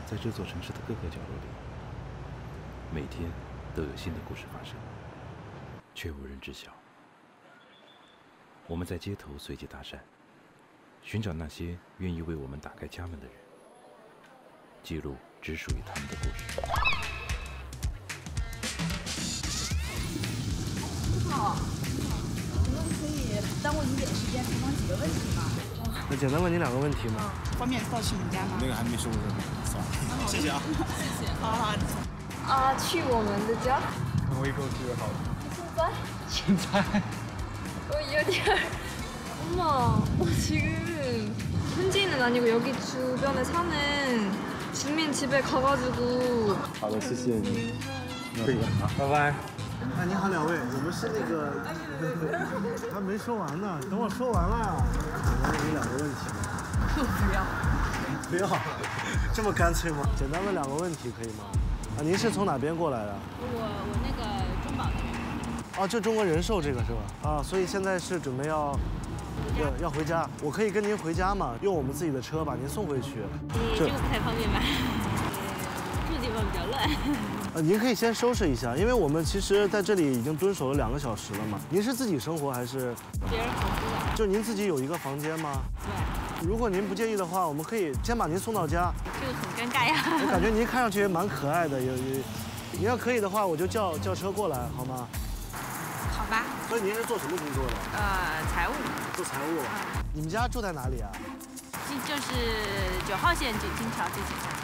在这座城市的各个角落里，每天都有新的故事发生，却无人知晓。我们在街头随机搭讪，寻找那些愿意为我们打开家门的人，记录只属于他们的故事。 你好，你们可以耽误你点时间，采访几个问题吗？ 那简单问你2个问题吗？ 方便到去你家吗？ 那个还没收着呢，算了，谢谢啊。 谢谢，好好。 去我们的家。 跟我一口去好了。 现在？有点. 엄마, 지금 현지인은 아니고 여기 주변에 사는 직민 집에 가가지고. 好的，谢谢你。可以了，好，拜拜。 哎，你好，2位，我们是那个还没说完呢，等我说完了，我问你2个问题吗？ 不要。 不要，这么干脆吗？简单问2个问题可以吗？啊，您是从哪边过来的？ 我那个中保的人。 哦，就中国人寿这个是吧？啊，所以现在是准备要回家。我可以跟您回家吗？用我们自己的车把您送回去。 这个不太方便吧？住的地方比较乱。 您可以先收拾一下，因为我们其实在这里已经蹲守了2个小时了嘛。您是自己生活还是？ 别人合租的。 就您自己有一个房间吗？ 对。 如果您不介意的话，我们可以先把您送到家。 这个很尴尬呀。 我感觉您看上去也蛮可爱的，你要可以的话，我就叫车过来，好吗？ 好吧。 所以您是做什么工作的？ 财务。 做财务。你们家住在哪里啊？ 就是9号线金桥这几站。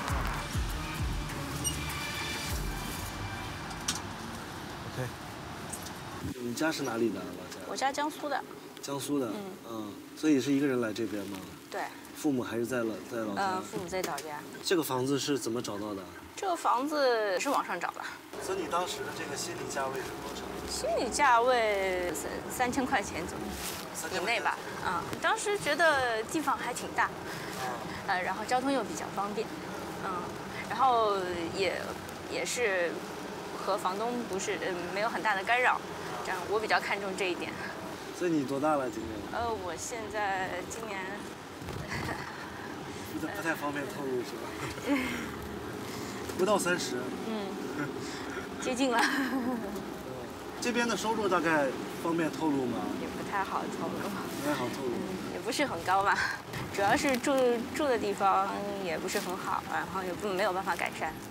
OK。你家是哪里的？老家？ 我家江苏的。 江苏的。所以是一个人来这边吗？ 对。 父母还是在老家？ 父母在老家。 这个房子是怎么找到的？ 这个房子是网上找的。 所以你当时的这个心理价位是多少？ 心理价位3000块钱左右以内吧。当时觉得地方还挺大，然后交通又比较方便，然后也是和房东不是没有很大的干扰，这样我比较看重这一点。 所以你多大了今年？ 我现在今年不太方便透露是吧？不到30。 接近了。 这边的收入大概方便透露吗？ 也不太好透露。 不太好透露。 也不是很高吧，主要是住的地方也不是很好，然后也没有办法改善。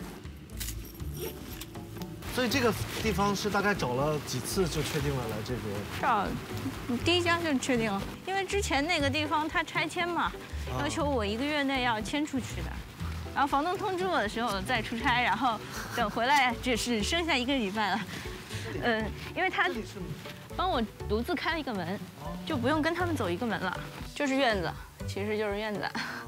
所以这个地方是大概找了几次就确定了来这边？ 第一家就确定了，因为之前那个地方它拆迁嘛，要求我1个月内要迁出去的。然后房东通知我的时候再出差，然后等回来只是剩下1个礼拜了。因为他帮我独自开了一个门，就不用跟他们走一个门了，就是院子，其实就是院子。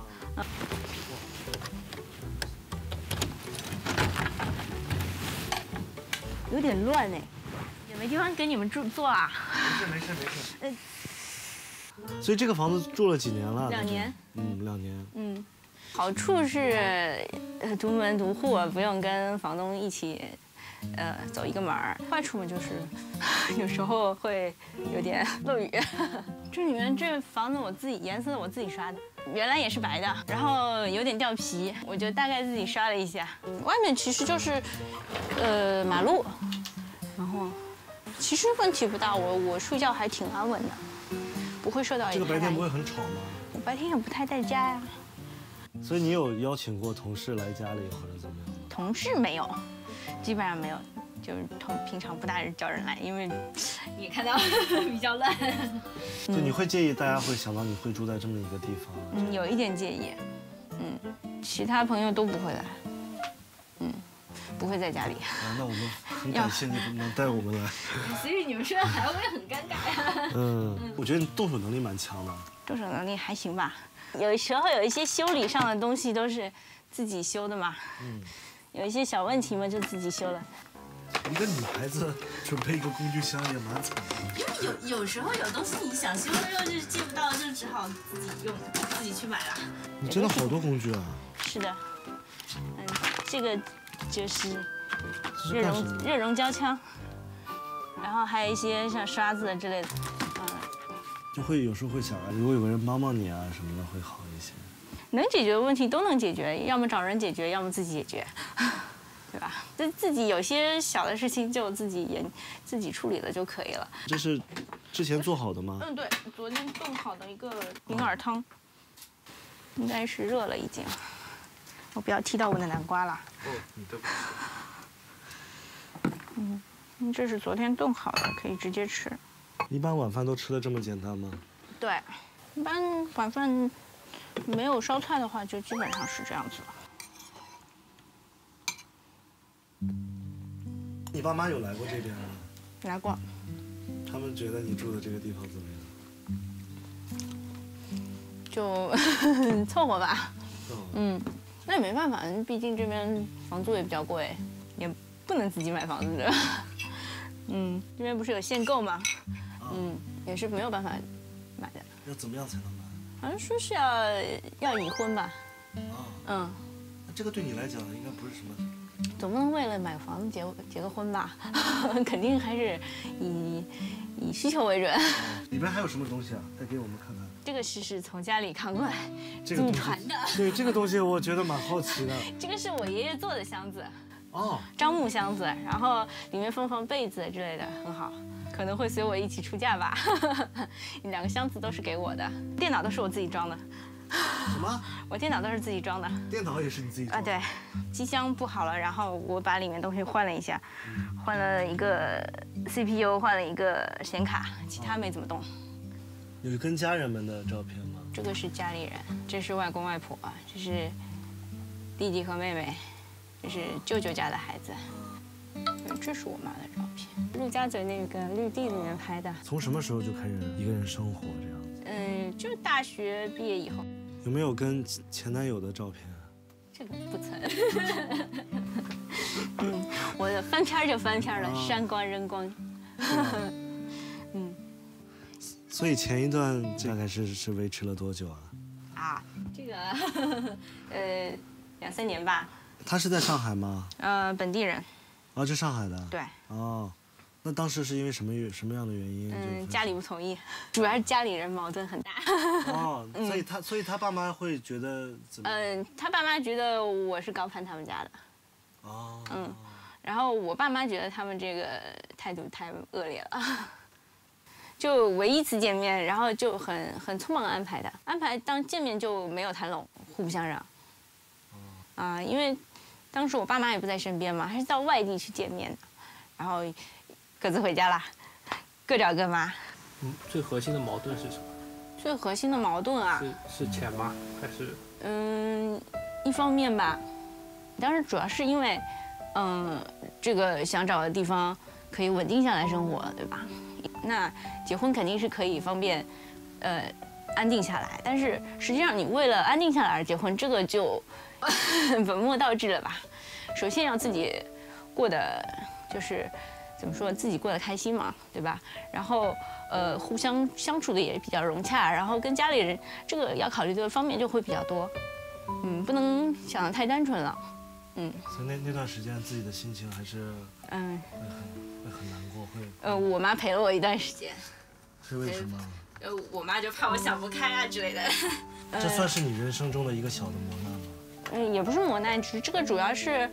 有点乱哎，也没地方给你们坐啊。 没事。所以这个房子住了几年了 ？2年。 2年。 好处是独门独户，不用跟房东一起走一个门儿。坏处嘛就是有时候会有点漏雨。这里面这房子颜色我自己刷的，原来也是白的，然后有点掉皮，我就大概自己刷了一下。外面其实就是马路，然后其实问题不大，我睡觉还挺安稳的，不会受到这个白天不会很吵吗？ 我白天也不太在家呀。 所以你有邀请过同事来家里或者怎么样？ 同事没有，基本上没有，就是平常不大叫人来，因为你看到比较乱。 就你会介意大家会想到你会住在这么一个地方？ 有一点介意。其他朋友都不会来。不会在家里。 那我们很感谢你能带我们来。 所以你们说还会很尴尬呀。 我觉得你动手能力蛮强的。 动手能力还行吧。有时候有一些修理上的东西都是自己修的嘛，有一些小问题嘛就自己修了。 一个女孩子准备一个工具箱也蛮惨的。 因为有时候有东西你想修了又是借不到，就只好自己用，自己去买了。 你真的好多工具啊！ 是的，这个就是热熔胶枪，然后还有一些像刷子之类的。 就会有时候会想啊，如果有个人帮帮你啊什么的会好一些。 能解决的问题都能解决，要么找人解决，要么自己解决，对吧？自己有些小的事情就自己处理了就可以了。 这是之前做好的吗？ 对，昨天炖好的一个银耳汤，应该是热了已经。我不要踢到我的南瓜了。 你的。 这是昨天炖好的，可以直接吃。 一般晚饭都吃的这么简单吗？ 对，一般晚饭没有烧菜的话，就基本上是这样子了。 你爸妈有来过这边吗？ 来过。 他们觉得你住的这个地方怎么样？ 就凑合吧。那也没办法，毕竟这边房租也比较贵，也不能自己买房子的。这边不是有限购吗？也是没有办法买的。 要怎么样才能买？ 好像说是要已婚吧。 那这个对你来讲应该不是什么。 总不能为了买房子结个婚吧？肯定还是以需求为准。 里边还有什么东西啊？再给我们看看。 这个是从家里扛过来这个祖传的。 对，这个东西我觉得蛮好奇的。 这个是我爷爷做的箱子。 樟木箱子，然后里面放被子之类的，很好，可能会随我一起出嫁吧。2个箱子都是给我的，电脑都是我自己装的。 什么？ 我电脑都是自己装的。 电脑也是你自己装的？ 对，机箱不好了，然后我把里面东西换了一下，换了一个 CPU， 换了一个显卡，其他没怎么动。 有跟家人们的照片吗？ 这个是家里人，这是外公外婆，这是弟弟和妹妹。这是舅舅家的孩子，这是我妈的照片，陆家嘴那个绿地里面拍的。 从什么时候就开始一个人生活这样？ 就大学毕业以后。 有没有跟前男友的照片？ 这个不曾。我的翻篇就翻篇了，删光扔光。 所以前一段大概是维持了多久啊？ 这个2、3年吧。 他是在上海吗？ 本地人。 这上海的。 对。 那当时是因为什么样的原因？ 家里不同意，主要是家里人矛盾很大。 所以他爸妈会觉得怎么？ 他爸妈觉得我是高攀他们家的。然后我爸妈觉得他们这个态度太恶劣了。就唯一一次见面，然后就很匆忙安排的，当见面就没有谈拢，互不相让。因为当时我爸妈也不在身边嘛，还是到外地去见面的，然后各自回家啦，各找各妈。 最核心的矛盾是什么？ 最核心的矛盾是钱吗？还是？ 一方面吧，当然主要是因为，这个想找的地方可以稳定下来生活，对吧？那结婚肯定是可以方便，安定下来。但是实际上你为了安定下来而结婚，这个就本末倒置了吧？首先要自己过得就是怎么说，自己过得开心嘛，对吧？然后互相相处的也比较融洽，然后跟家里人这个要考虑的方面就会比较多。不能想得太单纯了。 所以那段时间自己的心情还是会很难过，会。 我妈陪了我一段时间。 是为什么？ 我妈就怕我想不开啊之类的。 这算是你人生中的一个小的磨难吗？ 也不是磨难，这个主要是，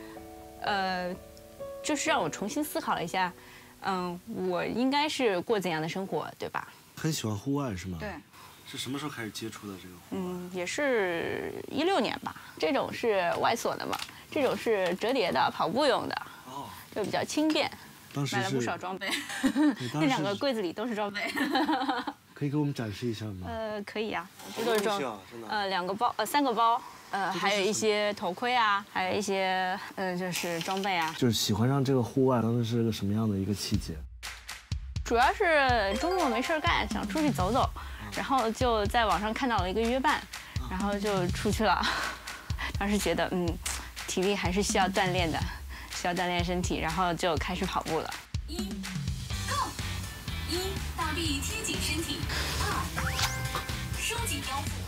就是让我重新思考了一下，我应该是过怎样的生活，对吧？ 很喜欢户外是吗？ 对。 是什么时候开始接触的这个户外？ 也是16年吧。这种是外锁的嘛，这种是折叠的，跑步用的，就比较轻便。 当时买了不少装备，那2个柜子里都是装备。 可以给我们展示一下吗？ 可以啊，这都是装，2个包，3个包，还有一些头盔啊，还有一些就是装备啊。 就是喜欢上这个户外，当时是个什么样的一个契机？ 主要是周末没事干，想出去走走，然后就在网上看到了一个约伴，然后就出去了。当时觉得体力还是需要锻炼的，需要锻炼身体，然后就开始跑步了。 1 Go， 1大臂贴紧身体，2收紧腰腹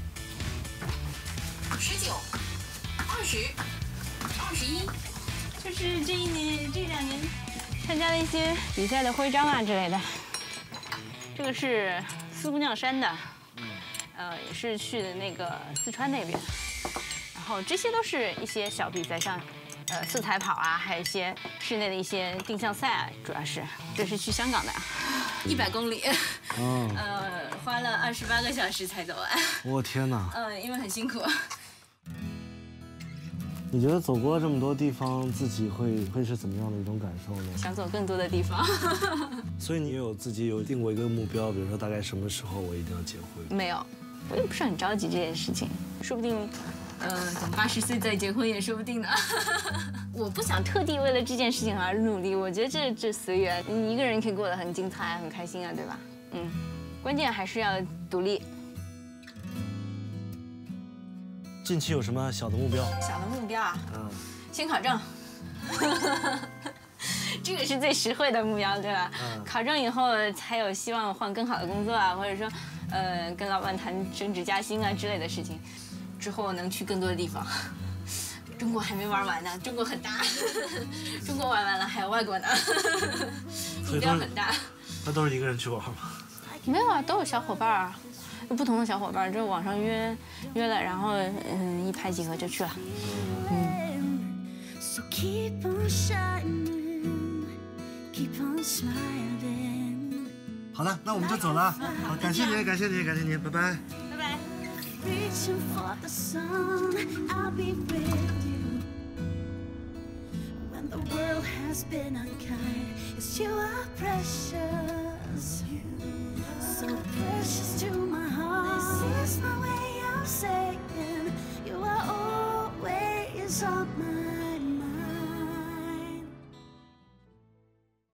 ，19、20、21。 就是这2年参加了一些比赛的徽章啊之类的。这个是四姑娘山的， 也是去的那个四川那边。然后这些都是一些小比赛，像色彩跑啊，还有一些室内的一些定向赛啊，主要是这是去香港的，100公里，花了28个小时才走完。 我天哪！ 因为很辛苦。 你觉得走过这么多地方，自己会是怎么样的一种感受呢？ 想走更多的地方。 所以你有自己有定过一个目标，比如说大概什么时候我一定要结婚？ 没有，我也不是很着急这件事情，说不定，等80岁再结婚也说不定呢。我不想特地为了这件事情而努力，我觉得这随缘，你一个人可以过得很精彩、很开心啊，对吧？关键还是要独立。 近期有什么小的目标？ 小的目标啊，先考证。这个是最实惠的目标，对吧？考证以后才有希望换更好的工作啊，或者说，跟老板谈升职加薪啊之类的事情。之后能去更多的地方。中国还没玩完呢，中国很大，中国玩完了还有外国呢，目标很大。 那都是一个人去玩吗？ 没有啊，都有小伙伴儿，有不同的小伙伴，就是网上约了，然后一拍即合就去了。 So keep on shining, keep on smiling. 好的，那我们就走了。好，感谢您，感谢您，感谢您，拜拜。 拜拜。 Reaching for the sun, I'll be with you. When the world has been unkind, it's you are precious.